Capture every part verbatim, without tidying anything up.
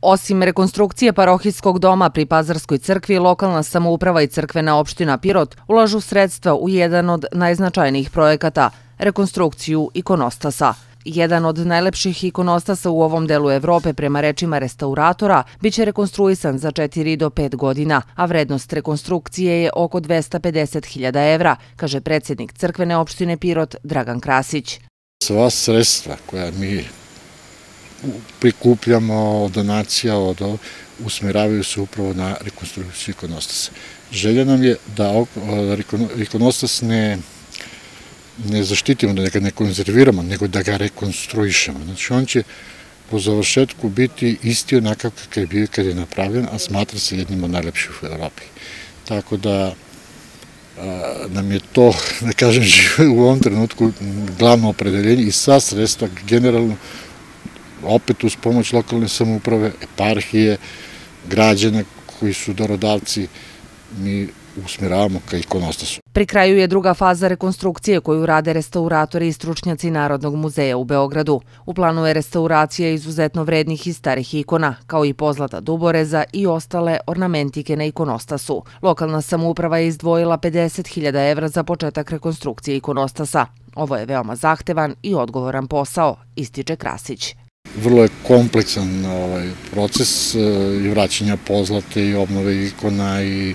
Osim rekonstrukcije parohijskog doma pri Pazarskoj crkvi, lokalna samouprava i crkvena opština Pirot ulažu sredstva u jedan od najznačajnijih projekata – rekonstrukciju ikonostasa. Jedan od najlepših ikonostasa u ovom delu Evrope, prema rečima restauratora, biće rekonstruisan za četiri do pet godina, a vrednost rekonstrukcije je oko dvesta pedeset hiljada evra, kaže predsjednik crkvene opštine Pirot Dragan Krasić. Sva sredstva koja mi prikupljamo od donacija, usmeravaju se upravo na rekonstrukciju ikonostasa. Želja nam je da ikonostas ne ne zaštitimo, da ga ne konzerviramo, nego da ga rekonstruišemo. Znači, on će po završetku biti isti onakav kakav je bio kad je napravljen, a smatra se jednim od najlepših u Evropi. Tako da nam je to, da kažem, u ovom trenutku glavno opredeljenje i sva sredstva generalno, opet uz pomoć lokalne samouprave, eparhije, građana koji su darodavci, mi usmjeravamo ka ikonostasu. Pri kraju je druga faza rekonstrukcije koju rade restauratori i stručnjaci Narodnog muzeja u Beogradu. U planu je restauracija izuzetno vrednih i starih ikona, kao i pozlata duboreza i ostale ornamentike na ikonostasu. Lokalna samouprava je izdvojila pedeset hiljada evra za početak rekonstrukcije ikonostasa. Ovo je veoma zahtevan i odgovoran posao, ističe Krasić. Vrlo je kompleksan proces i vraćanja pozlate i obnove ikona i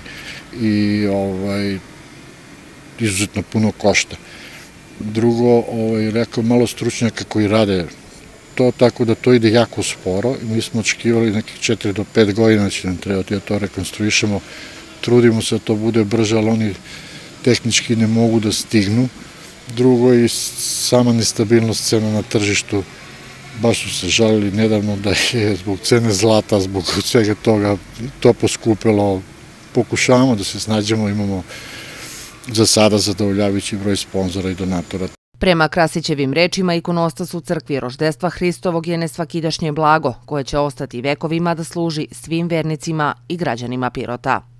izuzetno puno košta. Drugo, rekao, malo stručnjaka koji rade to, tako da to ide jako sporo. Mi smo očekivali nekih četiri do pet godina će nam trebati da to rekonstruišemo. Trudimo se da to bude brže, ali oni tehnički ne mogu da stignu. Drugo, i sama nestabilnost cena na tržištu. Baš su se žalili nedavno da je zbog cene zlata, zbog svega toga to poskupilo. Pokušavamo da se snađemo, imamo za sada zadovoljavajući broj sponzora i donatora. Prema Krasićevim rečima, ikonostas u crkvi Roždestva Hristovog je nesvakidašnje blago, koje će ostati vekovima da služi svim vernicima i građanima Pirota.